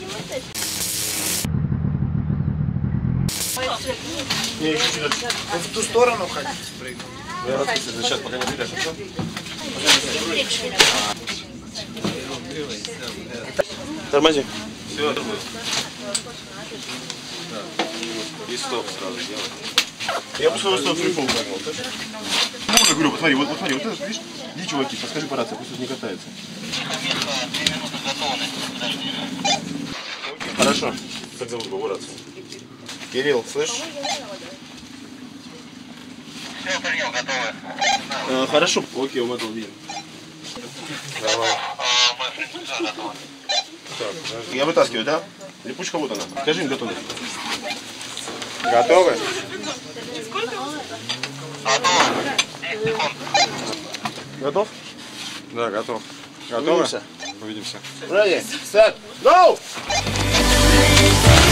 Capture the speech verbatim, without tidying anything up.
Не, в ту сторону хотите прыгнуть? Я расписываю, сейчас пока не видишь, хорошо? Тормози. Все, тормози. И стоп сразу делай. Я посмотрю, что фрифол поймал. Ну, я говорю, посмотри, вот, вот смотри, вот это, видишь, иди, чуваки, подскажи по рации, пусть тут не катается. Хорошо. Как зовут его рацию? Кирилл, слышишь? Все, принял, готовы. А, хорошо. Окей, мы это увидим. Давай. Мы все готовы. Так, я вытаскиваю, да? Липучка вот она. Скажи им готовы. Готовы? Готовы. десять секунд. Готов? Да, готов. Готовы? Увидимся. Увидимся. Ready, set, go!